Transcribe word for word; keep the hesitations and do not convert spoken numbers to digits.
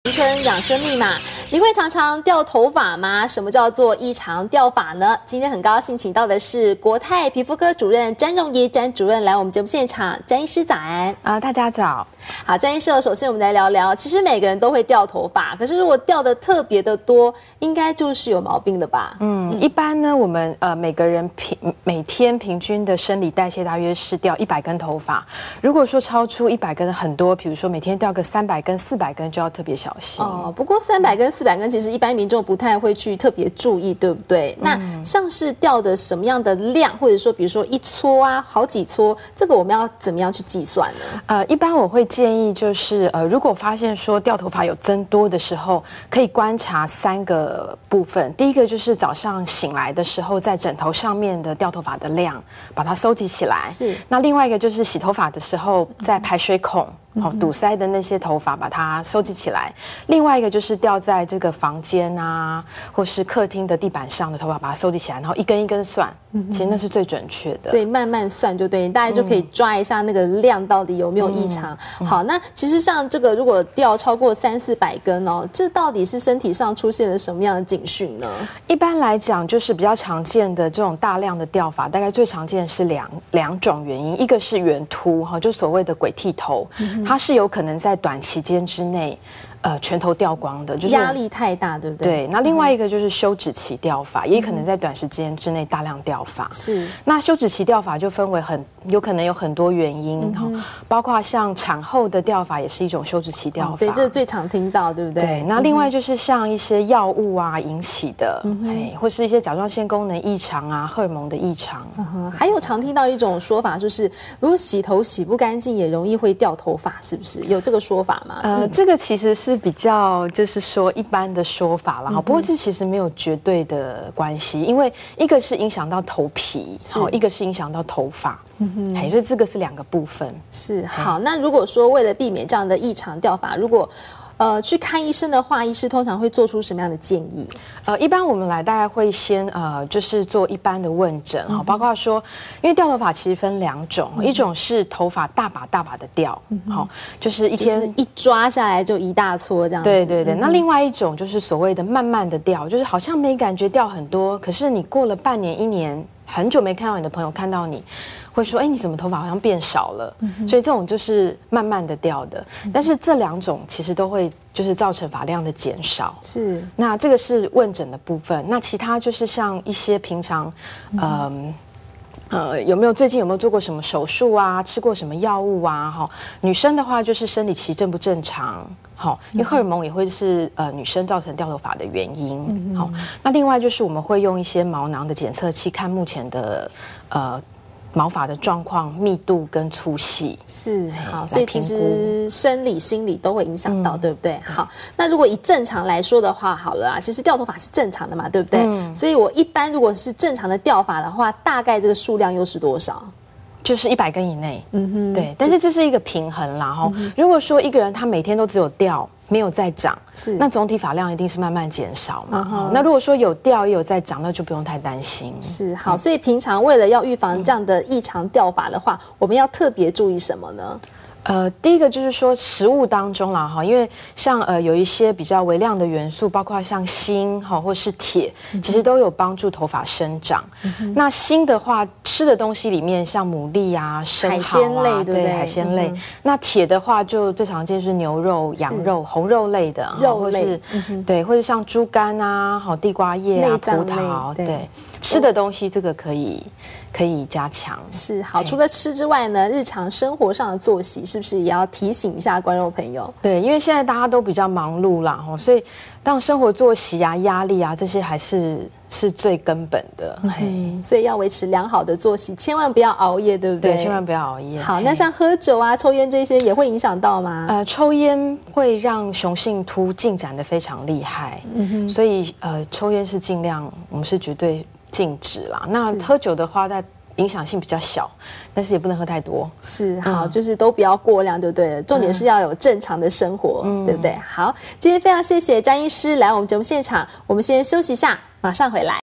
青春养生密码，你会常常掉头发吗？什么叫做异常掉发呢？今天很高兴请到的是国泰皮肤科主任詹荣仪詹主任来我们节目现场，詹医师早安啊、呃，大家早。 好，詹医师，首先我们来聊聊，其实每个人都会掉头发，可是如果掉的特别的多，应该就是有毛病的吧？ 嗯，嗯一般呢，我们呃每个人平每天平均的生理代谢大约是掉一百根头发，如果说超出一百根很多，比如说每天掉个三百根、四百根，就要特别小心。 哦，不过三百根、四百根，其实一般民众不太会去特别注意，对不对？嗯、那像是掉的什么样的量，或者说比如说一撮啊、好几撮，这个我们要怎么样去计算呢？ 呃，一般我会建议就是呃，如果发现说掉头发有增多的时候，可以观察三个部分。第一个就是早上醒来的时候，在枕头上面的掉头发的量，把它收集起来。 是。 那另外一个就是洗头发的时候，在排水孔。好、哦，堵塞的那些头发把它收集起来。另外一个就是掉在这个房间啊，或是客厅的地板上的头发，把它收集起来，然后一根一根算，嗯、其实那是最准确的。 所以慢慢算就对，大家就可以抓一下那个量到底有没有异常。嗯、好，那其实像这个如果掉超过三四百根哦，这到底是身体上出现了什么样的警讯呢？ 一般来讲，就是比较常见的这种大量的掉发，大概最常见是两两种原因，一个是圆秃哈，就所谓的鬼剃头。嗯它是有可能在短期间之内，呃，全头掉光的，就是压力太大，对不对？ 对。那另外一个就是休止期掉发，嗯、也可能在短时间之内大量掉发。 是。 那休止期掉发就分为很有可能有很多原因哈、嗯，包括像产后的掉发也是一种休止期掉发。哦、 对，这是最常听到，对不对？ 对。那另外就是像一些药物啊引起的，嗯、哎，或是一些甲状腺功能异常啊、荷尔蒙的异常。 嗯、还有常听到一种说法，就是如果洗头洗不干净，也容易会掉头发，是不是？有这个说法吗？ 呃，嗯、这个其实是比较就是说一般的说法啦，哈、嗯，不过这其实没有绝对的关系，因为一个是影响到头皮，好，一个是影响到头发。嗯哼，所以这个是两个部分。 是好，那如果说为了避免这样的异常掉发，如果呃去看医生的话，医师通常会做出什么样的建议？ 呃，一般我们来大概会先呃就是做一般的问诊哈、嗯，包括说，因为掉头发其实分两种，嗯、一种是头发大把大把的掉，好、嗯，就是一天、 就是、一抓下来就一大撮这样子。 对对对，嗯、那另外一种就是所谓的慢慢的掉，就是好像没感觉掉很多，可是你过了半年一年。很久没看到你的朋友看到你，会说：“哎，你怎么头发好像变少了？”嗯、所以这种就是慢慢的掉的。嗯、但是这两种其实都会就是造成发量的减少。 是。那这个是问诊的部分。那其他就是像一些平常，嗯、呃。呃，有没有最近有没有做过什么手术啊？吃过什么药物啊？哈，女生的话就是生理期正不正常？好，因为荷尔蒙也会是呃女生造成掉头发的原因。好，那另外就是我们会用一些毛囊的检测器看目前的呃。毛发的状况、密度跟粗细是好，所以其实生理、心理都会影响到，嗯、对不对？好，那如果以正常来说的话，好了啊，其实掉头发是正常的嘛，对不对？嗯、所以我一般如果是正常的掉发的话，大概这个数量又是多少？ 就是一百根以内。嗯哼，对，但是这是一个平衡啦哈。嗯、如果说一个人他每天都只有掉，没有再长，是那总体发量一定是慢慢减少嘛。Uh-huh. 那如果说有掉也有在长，那就不用太担心。 是好，所以平常为了要预防这样的异常掉发的话，嗯、我们要特别注意什么呢？ 呃，第一个就是说食物当中啦哈，因为像呃有一些比较微量的元素，包括像锌哈或是铁，嗯、其实都有帮助头发生长。嗯、那锌的话，吃的东西里面像牡蠣啊、生蚝啊， 海鲜类，对不对？ 对，海鲜类。嗯、那铁的话，就最常见是牛肉、羊肉、红肉类的， 肉类， 或是、 嗯、 对，或者像猪肝啊、好地瓜叶啊、葡萄，对。对吃的东西这个可以可以加强。 是好，除了吃之外呢，日常生活上的作息是不是也要提醒一下观众朋友？ 对，因为现在大家都比较忙碌啦，所以当生活作息啊、压力啊这些还是是最根本的。 嗯，所以要维持良好的作息，千万不要熬夜，对不对？ 对，千万不要熬夜。 好，那像喝酒啊、抽烟这些也会影响到吗？ 呃，抽烟会让雄性秃进展得非常厉害，嗯哼，所以呃，抽烟是尽量我们是绝对禁止啦。那喝酒的话，在影响性比较小，但是也不能喝太多。 是好，嗯、就是都不要过量，对不对？重点是要有正常的生活，嗯、对不对？好，今天非常谢谢詹医师来我们节目现场，我们先休息一下，马上回来。